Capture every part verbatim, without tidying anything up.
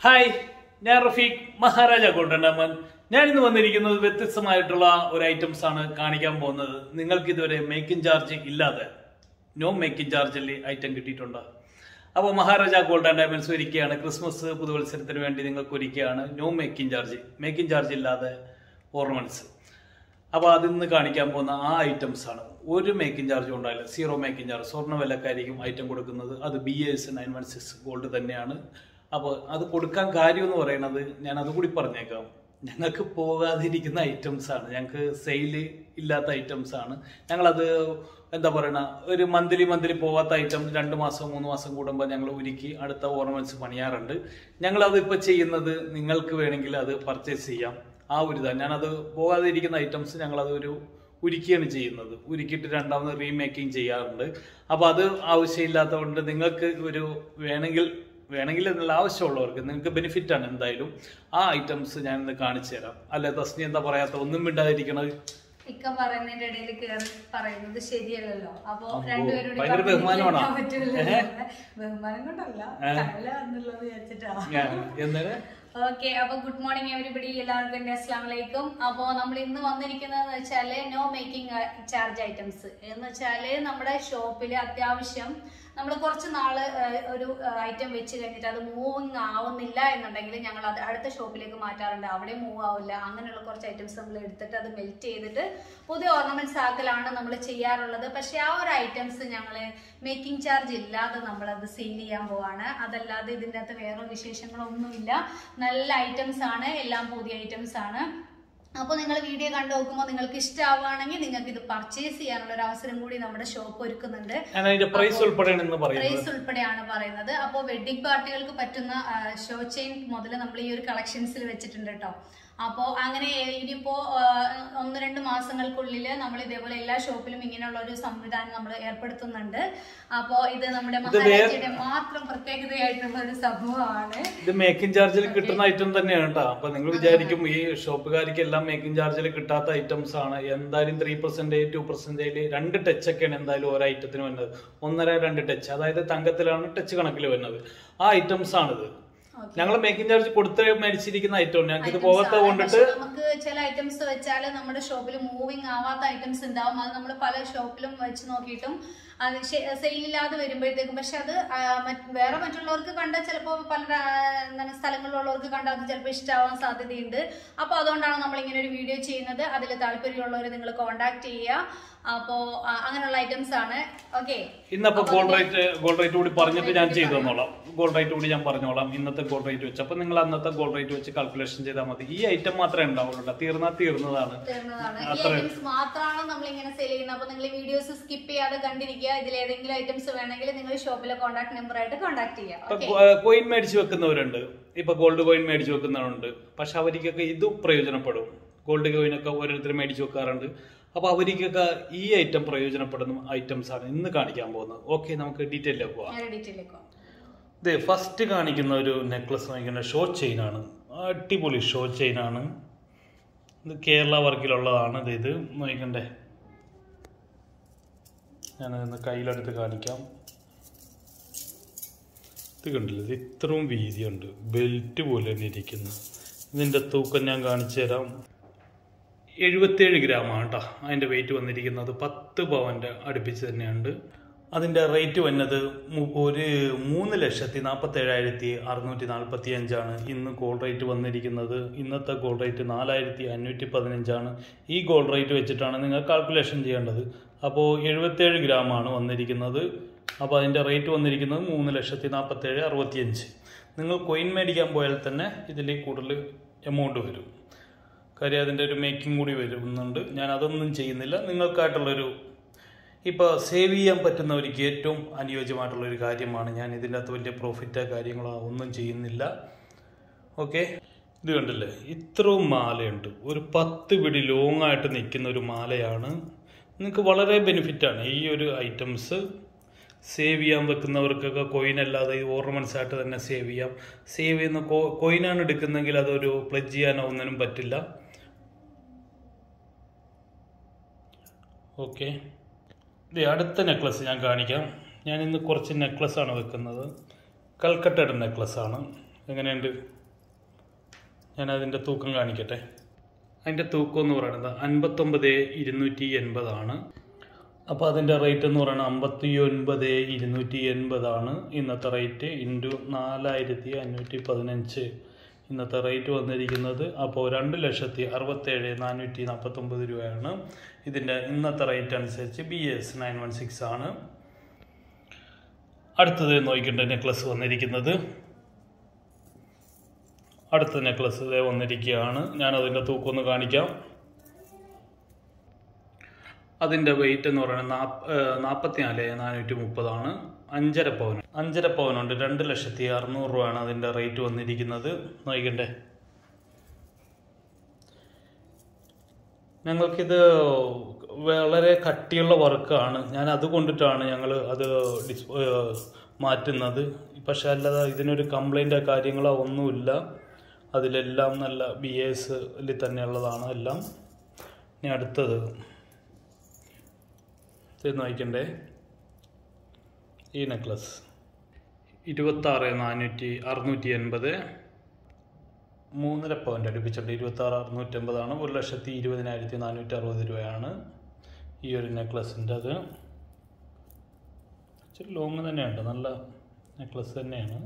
Hi, ഞാൻ Rafeeq Maharaja Gold Diamonds. ഞാൻ ഇന്ന് വന്നിരിക്കുന്നത് വ്യത്യസ്തമായിട്ടുള്ള ഒരു ഐറ്റംസ് ആണ് കാണിക്കാൻ പോകുന്നത്. നിങ്ങൾക്ക് ഇതുവരെ മേക്കിംഗ് ചാർജ് ഇല്ലാതെ നോ മേക്കിംഗ് ചാർജിൽ ഐറ്റം കിട്ടിയിട്ടുണ്ട്. അപ്പോൾ Maharaja Gold Diamonds ഒരുക്കുകയാണ് ക്രിസ്മസ് പുതുവത്സരത്തിന് വേണ്ടി നിങ്ങൾക്ക് ഒരുക്കുകയാണ് no making charge making charge ഇല്ലാതെ ഓർണമെന്റ്സ്. അപ്പോൾ അതിന്ന് കാണിക്കാൻ പോകുന്ന ആ ഐറ്റംസ് ആണ്. ഒരു മേക്കിംഗ് ചാർജ് ഉണ്ടായില്ല, സീറോ മേക്കിംഗ് ചാർജ്. സ്വർണ്ണ വിലക്കായിരിക്കും ഐറ്റം കൊടുക്കുന്നത്. അത് B S nine one six gold തന്നെയാണ്. അപ്പോൾ അത് കൊടുക്കാൻ കാര്യം എന്ന് പറയുന്നത് ഞാൻ അതുകൂടി പറഞ്ഞേക്കാം, ഞങ്ങൾക്ക് പോകാതിരിക്കുന്ന ഐറ്റംസ് ആണ്, ഞങ്ങൾക്ക് സെയില് ഇല്ലാത്ത ഐറ്റംസ് ആണ്. ഞങ്ങളത് എന്താ പറയണ ഒരു മന്ത്ലി മന്ത്ലി പോവാത്ത ഐറ്റം രണ്ട് മാസം മൂന്ന് മാസം കൂടുമ്പോൾ ഞങ്ങൾ ഒരുക്കി അടുത്ത ഓർണമെന്റ്സ് പണിയാറുണ്ട്. ഞങ്ങളത് ഇപ്പോൾ ചെയ്യുന്നത് നിങ്ങൾക്ക് വേണമെങ്കിൽ അത് പർച്ചേസ് ചെയ്യാം. ആ ഒരു ഇതാണ് ഞാനത് പോകാതിരിക്കുന്ന ഐറ്റംസ് ഞങ്ങളത് ഒരു ഉരുക്കിയാണ് ചെയ്യുന്നത്. ഉരുക്കിയിട്ട് രണ്ടാമത് റീമേക്കിംഗ് ചെയ്യാറുണ്ട്. അപ്പോൾ അത് ആവശ്യമില്ലാത്തതുകൊണ്ട് നിങ്ങൾക്ക് ഒരു വേണമെങ്കിൽ വേണമെങ്കിൽ എന്നുള്ള ആവശ്യമുള്ളവർക്ക് നിങ്ങൾക്ക് ബെനിഫിറ്റ് ആണ് എന്തായാലും. ആ ഐറ്റംസ് ഞാൻ ഇന്ന് കാണിച്ചു തരാം. അല്ലെ തസ്നി എന്താ പറയാത്ത, ഒന്നും മിണ്ടാതിരിക്കണത്? ഇക്ക പറയുന്നതിന്റെ ഇടയിൽ കേറി പറയുന്നത് ശരിയല്ലല്ലോ. അപ്പൊ രണ്ടുപേരും ഭയങ്കര ബഹുമാനമാണോ? ബഹുമാനം കൊണ്ടല്ല, വിചാരിച്ചിട്ടാ. ഓക്കെ, അപ്പൊ ഗുഡ് മോർണിംഗ് എവരിബഡി, എല്ലാവർക്കും എന്റെ അസ്സലാമു അലൈക്കും. അപ്പൊ നമ്മൾ ഇന്ന് വന്നിരിക്കുന്നതെന്ന് വെച്ചാല് നോ മേക്കിംഗ് ചാർജ് ഐറ്റംസ് എന്ന് വെച്ചാല് നമ്മുടെ ഷോപ്പില് അത്യാവശ്യം നമ്മൾ കുറച്ച് നാള് ഒരു ഐറ്റം വെച്ച് കഴിഞ്ഞിട്ട് അത് മൂവിങ് ആവുന്നില്ല എന്നുണ്ടെങ്കിൽ ഞങ്ങൾ അത് അടുത്ത ഷോപ്പിലേക്ക് മാറ്റാറുണ്ട്. അവിടെ മൂവ് ആവില്ല. അങ്ങനെയുള്ള കുറച്ച് ഐറ്റംസ് നമ്മൾ എടുത്തിട്ട് അത് മെൽറ്റ് ചെയ്തിട്ട് പുതിയ ഓർണമെന്റ്സ് ആക്കലാണ് നമ്മൾ ചെയ്യാറുള്ളത്. പക്ഷെ ആ ഒരു ഐറ്റംസ് ഞങ്ങൾ മേക്കിംഗ് ചാർജ് ഇല്ലാതെ നമ്മളത് സെയിൽ ചെയ്യാൻ പോവാണ്. അതല്ലാതെ ഇതിൻ്റെ അകത്ത് വേറെ വിശേഷങ്ങളൊന്നുമില്ല. നല്ല ഐറ്റംസ് ആണ്, എല്ലാം പുതിയ ഐറ്റംസ് ആണ്. അപ്പോൾ നിങ്ങൾ വീഡിയോ കണ്ടു നോക്കുമ്പോൾ നിങ്ങൾക്ക് ഇഷ്ടമാവുകയാണെങ്കിൽ നിങ്ങൾക്ക് ഇത് പർച്ചേസ് ചെയ്യാനുള്ള ഒരു അവസരം കൂടി നമ്മുടെ ഷോപ്പ് ഒരുക്കുന്നുണ്ട്. പ്രൈസ് ഉൾപ്പെടെയാണ് പറയുന്നത്. അപ്പോൾ വെഡിങ് പാർട്ടികൾക്ക് പറ്റുന്ന ഷോ ചെയിൻ മുതൽ നമ്മൾ ഈ ഒരു കളക്ഷൻസിൽ വെച്ചിട്ടുണ്ട് കേട്ടോ. അപ്പോൾ അങ്ങനെ ഇനിയിപ്പോ ഒന്ന് രണ്ട് മാസങ്ങൾക്കുള്ളിൽ നമ്മൾ ഇതേപോലെ എല്ലാ ഷോപ്പിലും ഇങ്ങനെയുള്ള ഒരു സംവിധാനം നമ്മൾ ഏർപ്പെടുത്തുന്നുണ്ട്. അപ്പോ ഇത് നമ്മുടെ മഹാരാജയുടെ മാത്രം പ്രത്യേകതയായിട്ടുള്ള ഒരു സംഭവമാണ്. ഇത് മേക്കിംഗ് ചാർജിൽ കിട്ടുന്ന ഐറ്റം തന്നെയാണ് കേട്ടോ. അപ്പൊ നിങ്ങൾ വിചാരിക്കും ഈ ഷോപ്പുകാർക്ക് എല്ലാം മേക്കിംഗ് ചാർജിൽ കിട്ടാത്ത ഐറ്റംസ് ആണ്. എന്തായാലും ത്രീ പെർസെന്റേജ് ടു പെർസെന്റേജ് രണ്ട് ടച്ച് ഒക്കെയാണ് എന്തായാലും ഓരോ ഐറ്റത്തിന് വരുന്നത്. ഒന്നര രണ്ട് ടച്ച്, അതായത് തങ്കത്തിലാണ് ടച്ച് കണക്കിൽ വരുന്നത്. ആ ഐറ്റംസ് ആണിത്. ഞങ്ങൾ മേക്കിംഗ് ചാർജ് കൊടുത്ത് മേടിച്ചിരിക്കുന്ന ഐറ്റം ഞങ്ങൾക്ക് ഇത് പോകാത്ത കൊണ്ടിട്ട് നമുക്ക് ചില ഐറ്റംസ് വെച്ചാല് നമ്മുടെ ഷോപ്പിൽ മൂവിങ് ആവാത്ത ഐറ്റംസ് ഉണ്ടാവും. അത് നമ്മൾ പല ഷോപ്പിലും വെച്ച് നോക്കിയിട്ടും അത് സെയിലില്ലാതെ വരുമ്പോഴത്തേക്കും, പക്ഷെ അത് വേറെ മറ്റുള്ളവർക്ക് കണ്ട ചിലപ്പോൾ പല എന്താണ് സ്ഥലങ്ങളിലുള്ളവർക്ക് കണ്ട അത് ചിലപ്പോൾ ഇഷ്ടമാവാൻ സാധ്യതയുണ്ട്. അപ്പൊ അതുകൊണ്ടാണ് നമ്മൾ ഇങ്ങനെ ഒരു വീഡിയോ ചെയ്യുന്നത്. അതിൽ താല്പര്യമുള്ളവർ നിങ്ങൾ കോൺടാക്ട് ചെയ്യുക. അപ്പോ അങ്ങനെയുള്ള ഐറ്റംസ് ആണ്. ഓക്കെ, ഇന്നപ്പോ ഗോൾഡ് റേറ്റ് ഗോൾഡ് റേറ്റ് കൂടി പറഞ്ഞിട്ട് ഞാൻ ചെയ്തു തന്നോളാം. ഗോൾഡ് റേറ്റ് കൂടി ഞാൻ പറഞ്ഞോളാം. ഇന്നത്തെ ഗോൾഡ് റേറ്റ് വെച്ച് അപ്പൊ നിങ്ങൾ അന്നത്തെ ഗോൾഡ് റേറ്റ് വെച്ച് കാൽക്കുലേഷൻ ചെയ്താൽ മതി. ഈ ഐറ്റം മാത്രമേ ഉണ്ടാവുള്ളൂ, തീർന്നാൽ തീർന്നതാണ്. മാത്രമാണ് നമ്മൾ ഇങ്ങനെ സെയിൽ ചെയ്യുന്നത്. അപ്പൊ നിങ്ങൾ വീഡിയോസ് സ്കിപ്പ് ചെയ്യാതെ കണ്ടിരിക്കുക. ഇതിൽ ഏതെങ്കിലും ഐറ്റംസ് വേണമെങ്കിൽ നിങ്ങൾ ഷോപ്പിലെ കോൺടാക്ട് നമ്പർ ആയിട്ട് കോൺടാക്ട് ചെയ്യാം. കോയിൻ മേടിച്ച് വെക്കുന്നവരുണ്ട്, ഇപ്പൊ ഗോൾഡ് കോയിൻ മേടിച്ച് വെക്കുന്നവരുണ്ട്. പക്ഷെ അവർക്കൊക്കെ ഇത് പ്രയോജനപ്പെടും. ഗോൾഡ് കോയിനൊക്കെ ഓരോരുത്തർ മേടിച്ച് വെക്കാറുണ്ട്. അപ്പൊ അവർക്കൊക്കെ ഈ ഐറ്റം പ്രയോജനപ്പെടുന്ന ഐറ്റംസ് ആണ് ഇന്ന് കാണിക്കാൻ പോകുന്നത്. ഓക്കെ, നമുക്ക് ഡീറ്റെയിലേക്ക് പോവാം. ഇത് ഫസ്റ്റ് കാണിക്കുന്ന ഒരു നെക്ലസ് വാങ്ങിക്കുന്ന ഷോ ചെയിൻ ആണ്. അടിപൊളി ഷോ ചെയിൻ ആണ്. ഇത് കേരള വർക്കിലുള്ളതാണ്. ഇത് ഇത് നോക്കണ്ടേ, ഞാനതൊന്ന് കയ്യിലെടുത്ത് കാണിക്കാം. ഇത് കണ്ടില്ല, ഇത് ഇത്രയും വീതിയുണ്ട്, ബെൽറ്റ് പോലെ തന്നെ ഇരിക്കുന്നു. ഇതിൻ്റെ തൂക്കം ഞാൻ കാണിച്ചു തരാം. എഴുപത്തേഴ് ഗ്രാമാണ് കേട്ടോ അതിൻ്റെ വെയിറ്റ് വന്നിരിക്കുന്നത്. പത്ത് പവൻ്റെ അടുപ്പിച്ച് തന്നെയുണ്ട്. അതിൻ്റെ റേറ്റ് വന്നത് ഒരു മൂന്ന് ലക്ഷത്തി നാൽപ്പത്തേഴായിരത്തി അറുന്നൂറ്റി നാൽപ്പത്തി അഞ്ചാണ് ഇന്ന് ഗോൾഡ് റേറ്റ് വന്നിരിക്കുന്നത്. ഇന്നത്തെ ഗോൾഡ് റേറ്റ് നാലായിരത്തി അഞ്ഞൂറ്റി പതിനഞ്ചാണ്. ഈ ഗോൾഡ് റേറ്റ് വെച്ചിട്ടാണ് നിങ്ങൾ കാൽക്കുലേഷൻ ചെയ്യേണ്ടത്. അപ്പോൾ എഴുപത്തേഴ് ഗ്രാമാണ് വന്നിരിക്കുന്നത്. അപ്പോൾ അതിൻ്റെ റേറ്റ് വന്നിരിക്കുന്നത് മൂന്ന് ലക്ഷത്തി നാൽപ്പത്തേഴ് അറുപത്തി അഞ്ച്. നിങ്ങൾ കോയിൻ മേടിക്കാൻ പോയാൽ തന്നെ ഇതിൽ കൂടുതൽ എമൗണ്ട് വരും. കാര്യം അതിൻ്റെ ഒരു മേക്കിംഗ് കൂടി വരുന്നുണ്ട്. ഞാൻ അതൊന്നും ചെയ്യുന്നില്ല. നിങ്ങൾക്കായിട്ടുള്ളൊരു ഇപ്പോൾ സേവ് ചെയ്യാൻ പറ്റുന്നവർക്ക് ഏറ്റവും അനുയോജ്യമായിട്ടുള്ളൊരു കാര്യമാണ്. ഞാൻ ഇതിൻ്റെ അകത്ത് വലിയ പ്രോഫിറ്റോ കാര്യങ്ങളോ ഒന്നും ചെയ്യുന്നില്ല. ഓക്കെ, ഇത് കണ്ടില്ലേ, ഇത്രയും മാലയുണ്ട്. ഒരു പത്ത് പിടി ലോങ് ആയിട്ട് നിൽക്കുന്ന ഒരു മാലയാണ്. നിങ്ങൾക്ക് വളരെ ബെനിഫിറ്റാണ് ഈ ഒരു ഐറ്റംസ്. സേവ് ചെയ്യാൻ വെക്കുന്നവർക്കൊക്കെ കോയിൻ അല്ലാതെ ഓർണമെന്റ്സ് ആയിട്ട് തന്നെ സേവ് ചെയ്യാം. സേവ് ചെയ്യുന്ന കോയിനാണ് എടുക്കുന്നെങ്കിൽ അതൊരു പ്ലജ് ചെയ്യാനോ ഒന്നിനും പറ്റില്ല. ഓക്കെ, ഇത് അടുത്ത നെക്ലസ് ഞാൻ കാണിക്കാം. ഞാൻ ഇന്ന് കുറച്ച് നെക്ലസ് ആണ് വെക്കുന്നത്. കൽക്കട്ടയുടെ നെക്ലസ് ആണ്. എങ്ങനെയുണ്ട്? ഞാനതിൻ്റെ തൂക്കം കാണിക്കട്ടെ. അതിൻ്റെ തൂക്കം എന്ന് പറയുന്നത് അൻപത്തൊമ്പത് ഇരുന്നൂറ്റി എൺപതാണ്. അപ്പോൾ അതിൻ്റെ റേറ്റ് എന്ന് പറയുന്നത് അമ്പത്തി ഒൻപത് ഇരുന്നൂറ്റി എൺപതാണ് ഇന്നത്തെ റേറ്റ്. ഇൻറ്റു നാലായിരത്തി അഞ്ഞൂറ്റി പതിനഞ്ച് ഇന്നത്തെ റേറ്റ് വന്നിരിക്കുന്നത്. അപ്പോൾ രണ്ട് ലക്ഷത്തി അറുപത്തേഴ് നാനൂറ്റി നാൽപ്പത്തൊമ്പത് രൂപയാണ് ഇതിൻ്റെ ഇന്നത്തെ റേറ്റ് അനുസരിച്ച്. B S nine one six ആണ്. അടുത്തത് നോക്കിയിട്ട് നെക്ലസ് വന്നിരിക്കുന്നത്. അടുത്ത നെക്ലസ് ഇതേ വന്നിരിക്കുകയാണ്. ഞാനതിൻ്റെ തൂക്കം ഒന്ന് കാണിക്കാം. അതിൻ്റെ വെയിറ്റ് എന്ന് പറയുന്നത് നാപ്പ് നാൽപ്പത്തി നാല് നാനൂറ്റി മുപ്പതാണ്. അഞ്ചര പവൻ അഞ്ചര പവനുണ്ട്. രണ്ട് ലക്ഷത്തി അറുന്നൂറ് രൂപയാണ് അതിൻ്റെ റേറ്റ് വന്നിരിക്കുന്നത്. നോക്കണ്ടേ, ഞങ്ങൾക്കിത് വളരെ കട്ടിയുള്ള വർക്കാണ്. ഞാൻ അതുകൊണ്ടിട്ടാണ് ഞങ്ങൾ അത് ഡിസ് മാറ്റുന്നത്. പക്ഷെ അല്ലാതെ ഇതിനൊരു കംപ്ലൈൻറ്റോ കാര്യങ്ങളോ ഒന്നുമില്ല. അതിലെല്ലാം നല്ല ബി എസിൽ തന്നെയുള്ളതാണ് എല്ലാം. ഇനി അടുത്തത് ഇത് നോക്കണ്ടേ, ഈ നെക്ലസ് ഇരുപത്താറ് നാനൂറ്റി അറുന്നൂറ്റി എൺപത് മൂന്നര പവൻ്റെ അടുപ്പിച്ചുണ്ട്. ഇരുപത്താറ് അറുന്നൂറ്റി എൺപതാണ്. ഒരു ലക്ഷത്തി ഇരുപതിനായിരത്തി നാനൂറ്റി അറുപത് രൂപയാണ് ഈ ഒരു നെക്ലസിൻ്റെ. അത് ഇച്ചിരി ലോങ് തന്നെയുണ്ട്, നല്ല നെക്ലസ് തന്നെയാണ്.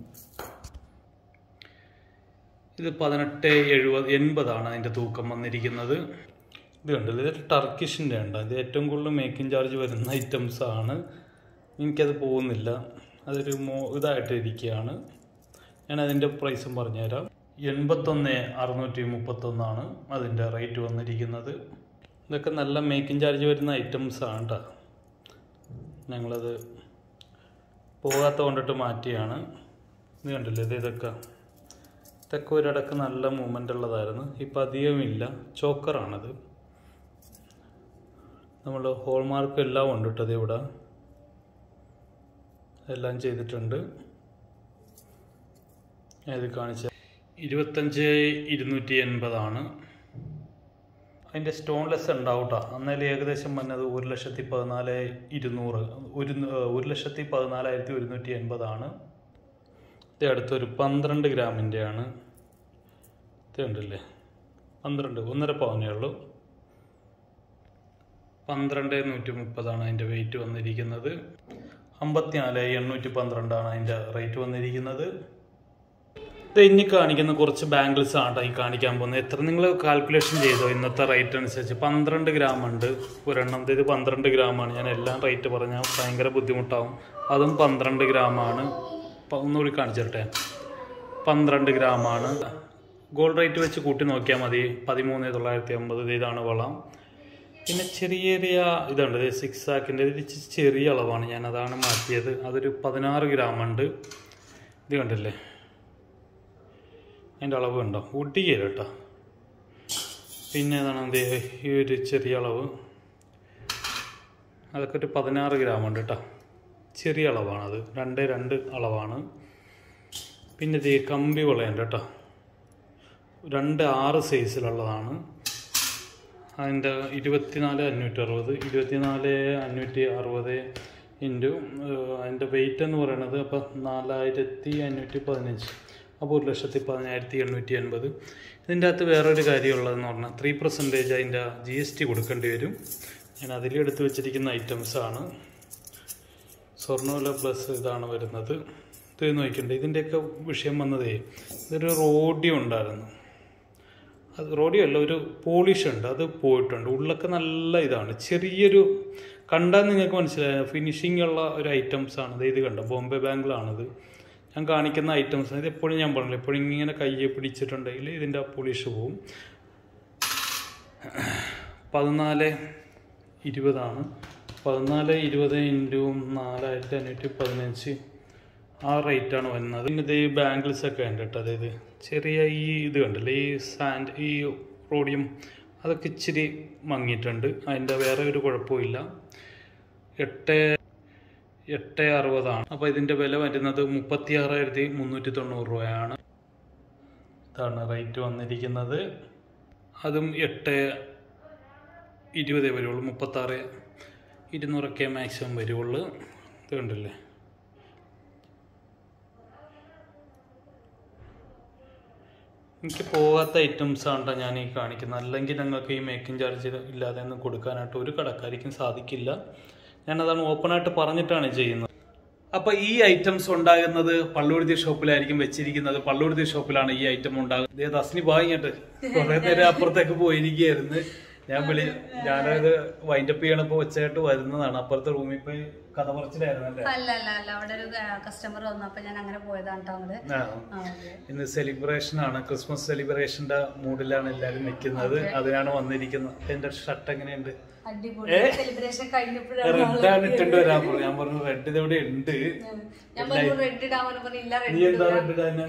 ഇത് പതിനെട്ട് എഴുപത് എൺപതാണ് അതിൻ്റെ തൂക്കം വന്നിരിക്കുന്നത്. ഇത് കണ്ടില്ല, ഇത് ടർക്കിഷിൻ്റെ ഉണ്ട്. ഇത് ഏറ്റവും കൂടുതൽ മേക്കിംഗ് ചാർജ് വരുന്ന ഐറ്റംസ് ആണ്. എനിക്കത് പോകുന്നില്ല, അതൊരു മോ ഇതായിട്ട് ഇരിക്കുകയാണ്. ഞാൻ അതിൻ്റെ പ്രൈസും പറഞ്ഞുതരാം. എൺപത്തൊന്ന് അറുന്നൂറ്റി മുപ്പത്തൊന്നാണ് അതിൻ്റെ റേറ്റ് വന്നിരിക്കുന്നത്. ഇതൊക്കെ നല്ല മേക്കിംഗ് ചാർജ് വരുന്ന ഐറ്റംസ് ആണ് കേട്ടോ. ഞങ്ങളത് പോകാത്ത കൊണ്ടിട്ട് മാറ്റിയാണ്. ഇത് കണ്ടില്ലേ, ഇത് ഇതൊക്കെ ഇതൊക്കെ ഒരിടക്ക് നല്ല മൂവ്മെൻ്റ് ഉള്ളതായിരുന്നു. ഇപ്പം അധികമില്ല. ചോക്കറാണത്. നമ്മൾ ഹോൾമാർക്ക് എല്ലാം ഉണ്ട് കേട്ടത്. ഇവിടെ എല്ലാം ചെയ്തിട്ടുണ്ട്. ഇത് കാണിച്ച ഇരുപത്തഞ്ച് ഇരുന്നൂറ്റി എൺപതാണ് അതിൻ്റെ സ്റ്റോൺലെസ് ഉണ്ടാവും കേട്ടോ. അന്നേരം ഏകദേശം വന്നത് ഒരു ലക്ഷത്തി പതിനാല് ഇരുന്നൂറ് ഒരു ഒരു ലക്ഷത്തി പതിനാലായിരത്തി ഒരുന്നൂറ്റി എൺപതാണ്. ഇത് അടുത്തൊരു പന്ത്രണ്ട് ഗ്രാമിൻ്റെയാണ്. ഇത് കണ്ടില്ലേ, പന്ത്രണ്ട് ഒന്നര പവനേ ഉള്ളൂ. പന്ത്രണ്ട് നൂറ്റി മുപ്പതാണ് അതിൻ്റെ വെയിറ്റ് വന്നിരിക്കുന്നത്. അമ്പത്തി നാല് എണ്ണൂറ്റി പന്ത്രണ്ടാണ് അതിൻ്റെ റേറ്റ് വന്നിരിക്കുന്നത്. ഇത് ഇനി കാണിക്കുന്ന കുറച്ച് ബാംഗിൾസ് ആണ് ഈ കാണിക്കാൻ പോകുന്നത്. എത്ര നിങ്ങൾ കാൽക്കുലേഷൻ ചെയ്തോ ഇന്നത്തെ റേറ്റ് അനുസരിച്ച്? പന്ത്രണ്ട് ഗ്രാം ഉണ്ട് ഒരെണ്ണം. ഇത് പന്ത്രണ്ട് ഗ്രാമാണ്. ഞാൻ എല്ലാം റേറ്റ് പറഞ്ഞാൽ ഭയങ്കര ബുദ്ധിമുട്ടാവും. അതും പന്ത്രണ്ട് ഗ്രാമാണ്. ഒന്നുകൂടി കാണിച്ചിട്ടെ, പന്ത്രണ്ട് ഗ്രാമാണ്. ഗോൾഡ് റേറ്റ് വെച്ച് കൂട്ടി നോക്കിയാൽ മതി. പതിമൂന്ന് തൊള്ളായിരത്തി അമ്പത് ഇതാണ് വളം. പിന്നെ ചെറിയ ചെറിയ ഇതുണ്ട്, സിക്സ് ആക്കിൻ്റെ ഇത് ചെറിയ അളവാണ്. ഞാൻ അതാണ് മാറ്റിയത്. അതൊരു പതിനാറ് ഗ്രാമുണ്ട്. ഇത് കണ്ടില്ലേ, അതിൻ്റെ അളവ് ഉണ്ടോ? ഒട്ടിക്കയില്ല കേട്ടോ. പിന്നെ ഏതാണ് എന്ത് ഈ ഒരു ചെറിയ അളവ്, അതൊക്കെ ഒരു പതിനാറ് ഗ്രാമുണ്ട് കേട്ടോ. ചെറിയ അളവാണത്. രണ്ട് രണ്ട് അളവാണ്. പിന്നെ ഇത് കമ്പി വളയുണ്ട് കേട്ടോ. രണ്ട് ആറ് സൈസിലുള്ളതാണ്. അതിൻ്റെ ഇരുപത്തിനാല് അഞ്ഞൂറ്റി അറുപത് ഇരുപത്തിനാല് അഞ്ഞൂറ്റി അറുപത് ഇൻറ്റു അതിൻ്റെ വെയിറ്റ് എന്ന് പറയുന്നത് അപ്പോൾ നാലായിരത്തി അഞ്ഞൂറ്റി പതിനഞ്ച് അപ്പോൾ ഒരു ലക്ഷത്തി പതിനായിരത്തി എണ്ണൂറ്റി എൺപത്. ഇതിൻ്റെ അകത്ത് വേറൊരു കാര്യമുള്ളതെന്ന് പറഞ്ഞാൽ ത്രീ പെർസെൻറ്റേജ് അതിൻ്റെ ജി എസ് ടി കൊടുക്കേണ്ടി വരും. ഞാൻ അതിലെടുത്ത് വെച്ചിരിക്കുന്ന ഐറ്റംസാണ്. സ്വർണ്ണവില പ്ലസ് ഇതാണ് വരുന്നത്. ഇത് നോക്കിയിട്ടുണ്ട്. ഇതിൻ്റെയൊക്കെ വിഷയം വന്നതേ, ഇതൊരു റോഡിയോ ഉണ്ടായിരുന്നു. അത് റോഡിയോ അല്ല, ഒരു പോളിഷ് ഉണ്ട്, അത് പോയിട്ടുണ്ട്. ഉള്ളൊക്കെ നല്ല ഇതാണ്. ചെറിയൊരു കണ്ടാൽ നിങ്ങൾക്ക് മനസ്സിലായ ഫിനിഷിംഗ് ഉള്ള ഒരു ഐറ്റംസാണ്. ഇത് ഇത് കണ്ടോ, ബോംബെ ബാങ്കിലാണിത് ഞാൻ കാണിക്കുന്ന ഐറ്റംസ്. ഇത് എപ്പോഴും ഞാൻ പറഞ്ഞില്ല, എപ്പോഴും ഇങ്ങനെ കയ്യെ പിടിച്ചിട്ടുണ്ടെങ്കിൽ ഇതിൻ്റെ പോളിഷ് പോവും. പതിനാല് ഇരുപതാണ്. പതിനാല് ഇരുപത് ഇൻറ്റു നാലായിരത്തി അഞ്ഞൂറ്റി പതിനഞ്ച് ആ റേറ്റാണ് വരുന്നത്. പിന്നെ ഇത് ഈ ബാംഗിൾസ് ഒക്കെ ഉണ്ട് കേട്ടോ. അതായത് ചെറിയ ഈ ഇത് കണ്ടില്ലേ, ഈ സാൻഡ് ഈ റോഡിയം അതൊക്കെ ഇച്ചിരി മങ്ങിയിട്ടുണ്ട്. അതിൻ്റെ വേറെ ഒരു കുഴപ്പമില്ല. എട്ട് എട്ട് അറുപതാണ്. അപ്പോൾ ഇതിൻ്റെ വില വരുന്നത് മുപ്പത്തി ആറായിരത്തി മുന്നൂറ്റി തൊണ്ണൂറ് രൂപയാണ്. ഇതാണ് റേറ്റ് വന്നിരിക്കുന്നത്. അതും എട്ട് ഇരുപതേ വരുള്ളൂ. മുപ്പത്താറ് ഇരുന്നൂറൊക്കെ മാക്സിമം വരുള്ളൂ. ഇത് കണ്ടില്ലേ, എനിക്ക് പോകാത്ത ഐറ്റംസ് ആണ് ഞാൻ ഈ കാണിക്കുന്നത്. അല്ലെങ്കിൽ ഞങ്ങൾക്ക് ഈ മേക്കിംഗ് ചാർജ് ഇല്ലാതെ ഒന്നും കൊടുക്കാനായിട്ട് ഒരു കടക്കാരിക്കും സാധിക്കില്ല. ഞാനതാണ് ഓപ്പണായിട്ട് പറഞ്ഞിട്ടാണ് ചെയ്യുന്നത്. അപ്പോൾ ഈ ഐറ്റംസ് ഉണ്ടാകുന്നത് പള്ളുരുത്തി ഷോപ്പിലായിരിക്കും വെച്ചിരിക്കുന്നത്. പള്ളുരുത്തി ഷോപ്പിലാണ് ഈ ഐറ്റം ഉണ്ടാകുന്നത്. തസ്നി വാങ്ങിയിട്ട് കുറേ നേരം അപ്പുറത്തേക്ക് പോയിരിക്കുകയായിരുന്നു. ഞാൻ വിളി ഞാനത് വൈൻഡപ്പ് ചെയ്യണപ്പോ വെച്ചായിട്ട് വരുന്നതാണ്. അപ്പുറത്തെ റൂമിൽ പോയി കഥ പറച്ചിലായിരുന്നല്ലേ? ഇന്ന് സെലിബ്രേഷൻ ആണ്, ക്രിസ്മസ് സെലിബ്രേഷന്റെ മൂഡിലാണ് എല്ലാരും നിൽക്കുന്നത്. അതിനാണ് വന്നിരിക്കുന്നത്. എന്റെ ഷർട്ട് എങ്ങനെയുണ്ട്? റെഡാണ് ഇട്ടുണ്ട് വരാൻ പറഞ്ഞു. ഞാൻ പറഞ്ഞു റെഡ് ഇതെവിടെ ഉണ്ട്. നീ എന്താ റെഡ് ഇടാൻ?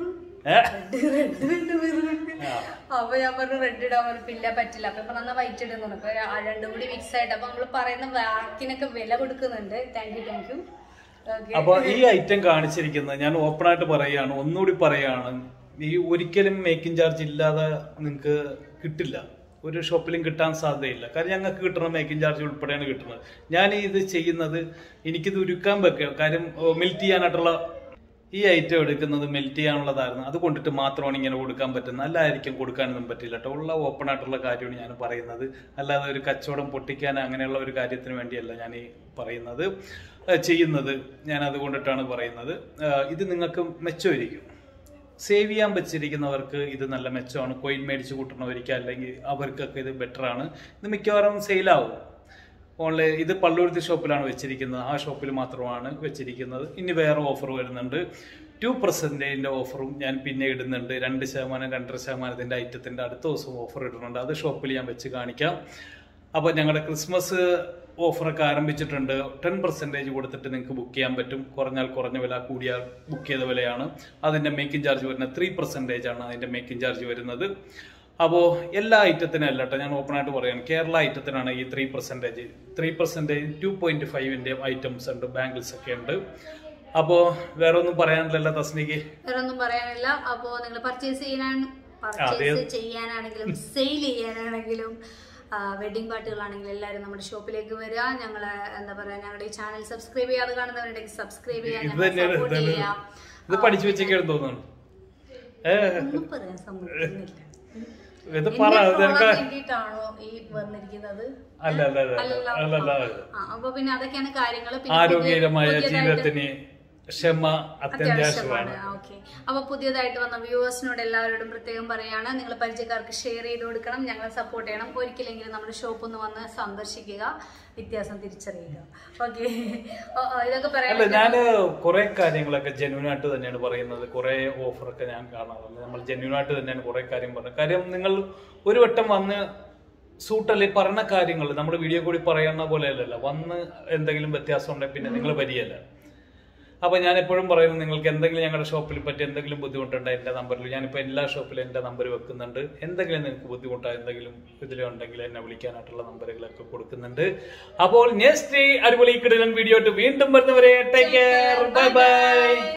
അപ്പൊ ഞാൻ പറഞ്ഞു റെഡ് ഇടാൻ പറഞ്ഞില്ല, പറ്റില്ല. അപ്പൊ ഇപ്പൊ നന്നാ വൈറ്റ് ഇടുന്നു. അപ്പൊ രണ്ടും കൂടി മിക്സ് ആയിട്ട് അപ്പൊ നമ്മള് പറയുന്ന വാക്കിനൊക്കെ വില കൊടുക്കുന്നുണ്ട്. Thank you thank you. അപ്പൊ ഈ ഐറ്റം കാണിച്ചിരിക്കുന്നത് ഞാൻ ഓപ്പൺ ആയിട്ട് പറയുകയാണ്, ഒന്നുകൂടി പറയുകയാണ്, ഈ ഒരിക്കലും മേക്കിംഗ് ചാർജ് ഇല്ലാതെ നിങ്ങൾക്ക് കിട്ടില്ല, ഒരു ഷോപ്പിലും കിട്ടാൻ സാധ്യതയില്ല. കാരണം ഞങ്ങൾക്ക് കിട്ടുന്ന മേക്കിംഗ് ചാർജ് ഉൾപ്പെടെയാണ് കിട്ടുന്നത്. ഞാൻ ഇത് ചെയ്യുന്നത് എനിക്കിത് ഉരുക്കാൻ വെക്കുക, കാര്യം മെൽറ്റ് ചെയ്യാനായിട്ടുള്ള ഈ ഐറ്റം എടുക്കുന്നത് മെൽറ്റ് ചെയ്യാനുള്ളതായിരുന്നു. അത് കൊണ്ടിട്ട് മാത്രമാണ് ഇങ്ങനെ കൊടുക്കാൻ പറ്റുന്നത്. അല്ലായിരിക്കും കൊടുക്കാനൊന്നും പറ്റില്ല കേട്ടോ. ഉള്ള ഓപ്പൺ ആയിട്ടുള്ള കാര്യമാണ് ഞാൻ പറയുന്നത്. അല്ലാതെ ഒരു കച്ചവടം പൊട്ടിക്കാൻ അങ്ങനെയുള്ള ഒരു കാര്യത്തിന് വേണ്ടിയല്ല ഞാൻ ഈ പറയുന്നത് ചെയ്യുന്നത്. ഞാൻ അതുകൊണ്ടിട്ടാണ് പറയുന്നത്. ഇത് നിങ്ങൾക്ക് മെച്ചമായിരിക്കും. സേവ് ചെയ്യാൻ വെച്ചിരിക്കുന്നവർക്ക് ഇത് നല്ല മെച്ചമാണ്. കോയിൻ മേടിച്ച് കൂട്ടുന്നവർക്ക് അല്ലെങ്കിൽ അവർക്കൊക്കെ ഇത് ബെറ്ററാണ്. ഇത് മിക്കവാറും സെയിലാവും. ഓൺലൈൻ ഇത് പള്ളുരുത്തി ഷോപ്പിലാണ് വെച്ചിരിക്കുന്നത്. ആ ഷോപ്പിൽ മാത്രമാണ് വെച്ചിരിക്കുന്നത്. ഇനി വേറെ ഓഫർ വരുന്നുണ്ട്. ടു പെർസെൻറ്റേജിൻ്റെ ഓഫറും ഞാൻ പിന്നെ ഇടുന്നുണ്ട്. രണ്ട് ശതമാനം രണ്ടര ശതമാനത്തിൻ്റെ ഐറ്റത്തിൻ്റെ അടുത്ത ദിവസം ഓഫർ ഇടുന്നുണ്ട്. അത് ഷോപ്പിൽ ഞാൻ വെച്ച് കാണിക്കാം. അപ്പോൾ ഞങ്ങളുടെ ക്രിസ്മസ് ഓഫറൊക്കെ ആരംഭിച്ചിട്ടുണ്ട്. ടെൻ പെർസെൻറ്റേജ് കൊടുത്തിട്ട് നിങ്ങൾക്ക് ബുക്ക് ചെയ്യാൻ പറ്റും. കുറഞ്ഞാൽ കുറഞ്ഞ വില, കൂടിയാൽ ബുക്ക് ചെയ്ത വിലയാണ്. അതിൻ്റെ മേക്കിംഗ് ചാർജ് വരുന്നത് ത്രീ പെർസെൻറ്റേജ് ആണ് അതിൻ്റെ മേക്കിംഗ് ചാർജ് വരുന്നത്. അപ്പോൾ എല്ലാ ഐറ്റത്തിനും അല്ല കേട്ടോ, ഞാൻ ഓപ്പൺ ആയിട്ട് പറയുകയാണ്. കേരള ഐറ്റത്തിനാണ് ഈ three percentage three percentage two point ഫൈവിൻ്റെ ഐറ്റംസ് ഉണ്ട്, ബാംഗിൾസ് ഒക്കെ ഉണ്ട്. അപ്പോൾ വേറെ ഒന്നും പറയാനില്ലല്ലോ തസ്നിക്ക്? വേറെ ഒന്നും പറയാനില്ല. അപ്പോൾ നിങ്ങൾ പർച്ചേസ് ചെയ്യാൻ പർച്ചേസ് ചെയ്യാനാണെങ്കിലും സെയിൽ ചെയ്യാനാണെങ്കിലും വെഡിങ് പാർട്ടികളാണെങ്കിലും എല്ലാവരും നമ്മുടെ ഷോപ്പിലേക്ക് വരിക. ഞങ്ങൾ എന്താ പറയാ, ഞങ്ങളുടെ ഈ ചാനൽ സബ്സ്ക്രൈബ് ചെയ്യാതെ കാണുന്നവരുണ്ടെങ്കിൽ സബ്സ്ക്രൈബ് ചെയ്യാൻ ഇത് പഠിച്ചു വെച്ചേക്കാണ് തോന്നുന്നു. ഒന്നും പറയാൻ സമ്മതിക്കുന്നില്ല. അപ്പൊ പിന്നെ അതൊക്കെയാണ് കാര്യങ്ങൾ. ആരോഗ്യകരമായ ജീവിതത്തിന് ക്ഷമ അത്യാവശ്യമാണ്. ഓക്കെ, അപ്പൊ പുതിയതായിട്ട് വന്ന വ്യൂവേഴ്സിനോട് എല്ലാവരോടും പ്രത്യേകം പറയാണ്, നിങ്ങൾ പരിചയക്കാർക്ക് ഷെയർ ചെയ്ത് കൊടുക്കണം, ഞങ്ങളെ സപ്പോർട്ട് ചെയ്യണം. ഒരിക്കലെങ്കിലും നമ്മുടെ ഷോപ്പ് ഒന്ന് വന്ന് സന്ദർശിക്കുക, വ്യത്യാസം തിരിച്ചറിയുക. ഓക്കെ, ഇതൊക്കെ പറയാം. ഞാൻ കുറെ കാര്യങ്ങളൊക്കെ ജെന്യൂൻ ആയിട്ട് തന്നെയാണ് പറയുന്നത്. കുറെ ഓഫറൊക്കെ ഞാൻ കാണാറുണ്ട്. നമ്മൾ ജെന്യൂൻ ആയിട്ട് തന്നെയാണ് കുറെ കാര്യം പറയുന്നത്. കാര്യം നിങ്ങൾ ഒരു വട്ടം വന്ന് സൂട്ടല്ലേ പറഞ്ഞ കാര്യങ്ങൾ നമ്മുടെ വീഡിയോ കൂടി പറയുന്ന പോലെ അല്ലല്ലോ. വന്ന് എന്തെങ്കിലും വ്യത്യാസം ഉണ്ടെങ്കിൽ പിന്നെ നിങ്ങൾ വരികയല്ല. അപ്പോൾ ഞാൻ എപ്പോഴും പറയുന്നത്, നിങ്ങൾക്ക് എന്തെങ്കിലും ഞങ്ങളുടെ ഷോപ്പിൽ പറ്റി എന്തെങ്കിലും ബുദ്ധിമുട്ടുണ്ടോ എൻ്റെ നമ്പറിൽ, ഞാനിപ്പോൾ എല്ലാ ഷോപ്പിലും എൻ്റെ നമ്പർ വെക്കുന്നുണ്ട്. എന്തെങ്കിലും നിങ്ങൾക്ക് ബുദ്ധിമുട്ടോ എന്തെങ്കിലും ഇതിലുണ്ടെങ്കിൽ എന്നെ വിളിക്കാനായിട്ടുള്ള നമ്പറുകളൊക്കെ കൊടുക്കുന്നുണ്ട്. അപ്പോൾ നെക്സ്റ്റ് അടിപൊളി കിടിലൻ വീഡിയോ വീണ്ടും വരുന്നവരെ ടേക്ക് കെയർ, ബൈ ബൈ.